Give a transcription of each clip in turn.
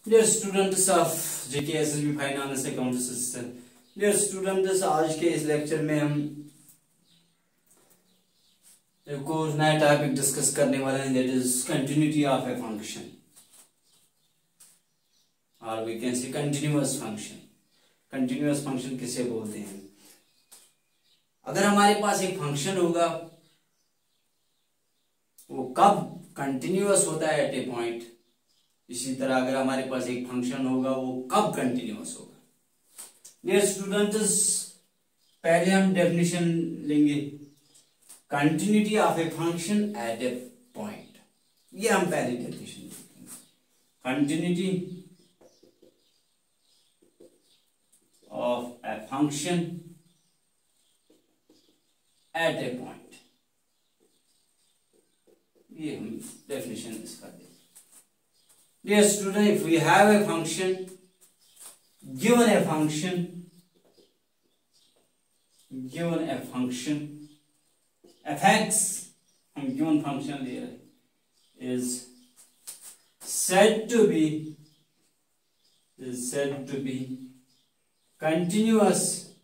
Dear students of JK SSB finance account assistant, dear students, आज के इस lecture में हम एक और नया टॉपिक डिस्कस करने वाले हैं, that is continuity of a function और we can say continuous function. Continuous function किसे बोलते हैं? अगर हमारे पास एक फंक्शन होगा वो कब कंटिन्यूअस होता है एट ए पॉइंट, इसी तरह अगर हमारे पास एक फंक्शन होगा वो कब कंटिन्यूअस होगा। डियर स्टूडेंट्स, पहले हम डेफिनेशन लेंगे continuity of a function at a point. ये हम पहले डेफिनेशन देखेंगे, continuity of a function at a point. ये हम डेफिनेशन इसका देखेंगे। Dear student, if we have a function, given a function f(x), हम given function ले रहे हैं, is said to be continuous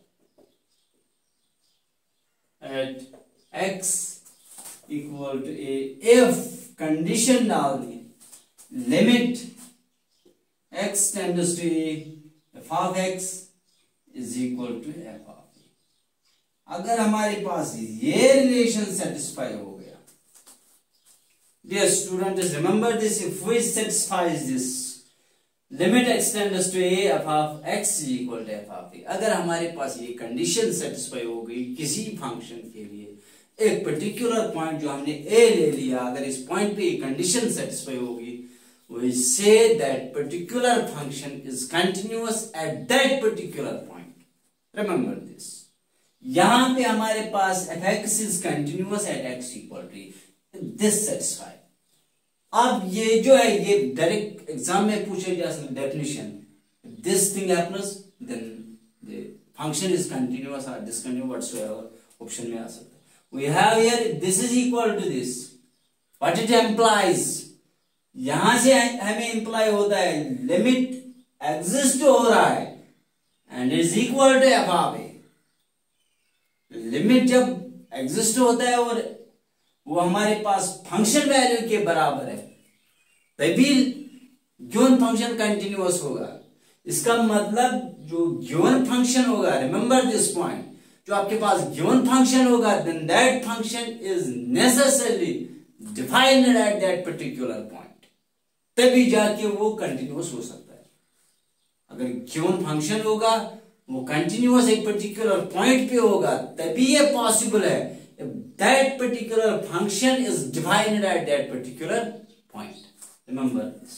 at x equal to a if condition डाल दी, limit x tends to a, f of x is equal to f of a। अगर हमारे पास ये relation satisfy हो गया, dear students, remember this, if we satisfies this limit x tends to a, f of x is equal to f of a, अगर हमारे पास ये condition satisfy हो गई किसी फंक्शन के लिए, एक पर्टिकुलर पॉइंट जो हमने a ले लिया, अगर इस पॉइंट पे ये कंडीशन सेटिस्फाई होगी, we say that particular function is continuous at that particular point. Remember this. यहां पे हमारे पास f(x) is continuous at x equal to this satisfy। अब ये जो है ये डायरेक्ट एग्जाम में पूछे जा सकते definition, this thing happens then the function is continuous or discontinuous whatsoever option में आ सकता है। We have here this is equal to this, what it implies, यहां से हमें इंप्लाई होता है लिमिट एग्जिस्ट हो रहा है and is equal to f of a. Limit जब एग्जिस्ट होता है और वो हमारे पास फंक्शन वैल्यू के बराबर है तभी गिवन फंक्शन कंटिन्यूअस होगा। इसका मतलब जो गिवन फंक्शन होगा, रिमेंबर दिस पॉइंट, जो आपके पास गिवन फंक्शन होगा then that function is necessarily defined at that particular point, तभी जाके वो कंटिन्यूअस हो सकता है। अगर गिवन फंक्शन होगा वो कंटिन्यूअस एक पर्टिकुलर पॉइंट पे होगा तभी ये पॉसिबल है, that particular function is defined at that particular point. Remember this.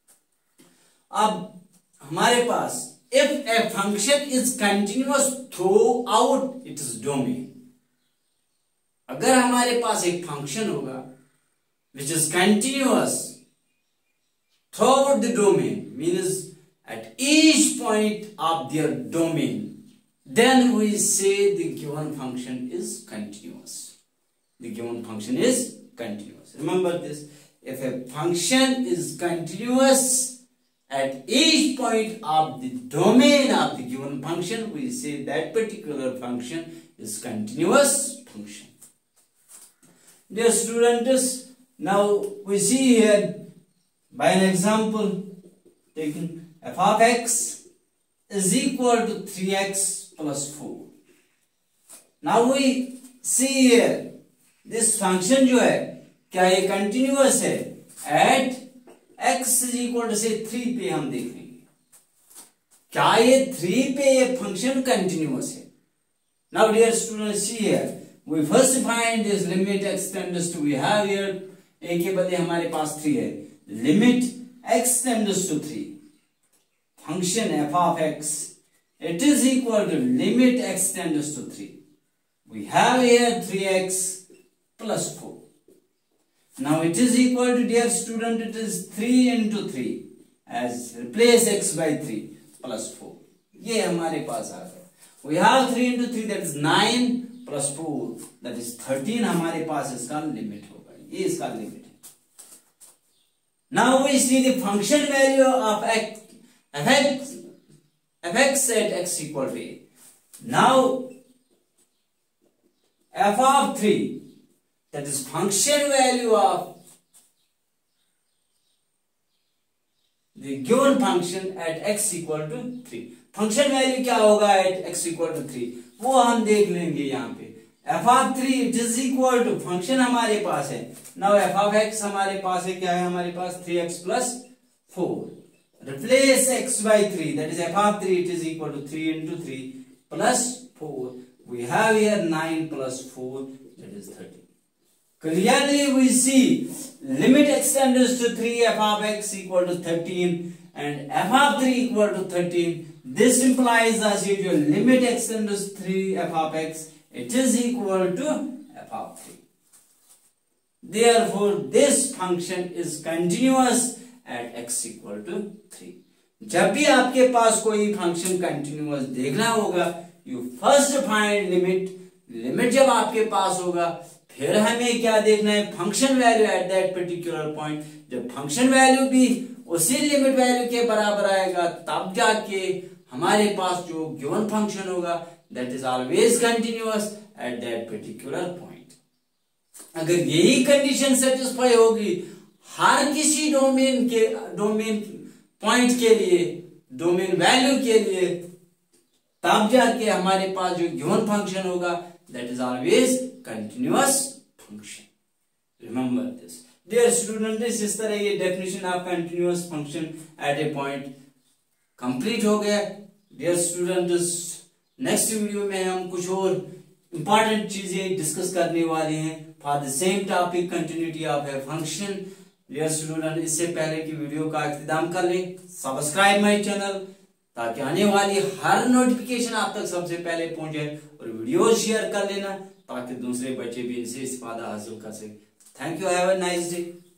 अब हमारे पास if a function is continuous throughout its domain, अगर हमारे पास एक फंक्शन होगा which is continuous throughout the domain, means at each point of their domain, then we say the given function is continuous. The given function is continuous. Remember this, if a function is continuous at each point of the domain of the given function, we say that particular function is continuous function. Dear students, now we see here by an example taking f of x is equal to 3x plus 4. Now we see here this function जो है क्या ये continuous है at x is equal to say 3 पे हम देखेंगे क्या ये 3 पे ये फंक्शन कंटिन्यूअस है। Now dear students, see here we first find this limit x tends to, we have here a के बदले हमारे पास 3 है, limit x tends to 3, function f of x, it is equal to limit x tends to 3. We have here 3x plus 4. Now it is equal to, dear student, it is 3 into 3 as replace x by 3 plus 4. ये हमारे पास आ गया। We have 3 into 3 that is 9 plus 4 that is 13 हमारे पास इसका limit होगा, ये इसका limit है। Now we see the function value of fx at x equal to a. Now f of 3, that is function value of the given function at x equal to 3. Function value क्या होगा at x equal to 3, वो हम देख लेंगे यहाँ पे. f of 3 it is equal to function हमारे पास है. नाउ f of x हमारे पास है, क्या है हमारे पास 3x plus 4. Replace x by 3, that is f of 3 it is equal to 3 into 3 plus 4. We have here 9 plus 4, that is 13. Clearly we see limit extends to 3, f of x equal to 13 and f of 3 equal to 13. This implies as usual limit extends to 3 f of x, it is equal to f of 3. Therefore this function is continuous at x equal to 3. जब भी आपके पास कोई function continuous देखना होगा, you first find limit. Limit जब आपके पास होगा फिर हमें क्या देखना है, function value at that particular point. जब फंक्शन वैल्यू भी उसी लिमिट वैल्यू के बराबर आएगा तब जाके हमारे पास जो गिवन फंक्शन होगा that is always continuous at that particular point. अगर यही कंडीशन सेटिस्फाई होगी हर किसी डोमेन पॉइंट के लिए, डोमेन वैल्यू के लिए, तब जाके हमारे पास जो गिवन फंक्शन होगा that is always continuous function. Remember this. Dear student, इस तरह ये definition of continuous function at a point complete हो गया. Dear students, next video में हम कुछ और important चीजें discuss करने वाले हैं for the same topic, continuity of a function. Dear student, इससे पहले की वीडियो का इख्तिताम कर लें. Subscribe my channel ताकि आने वाली हर नोटिफिकेशन आप तक सबसे पहले पहुंचे, और वीडियो शेयर कर लेना ताकि दूसरे बच्चे भी इनसे इस्तेफादा हासिल कर सके. Thank you. Have a nice day.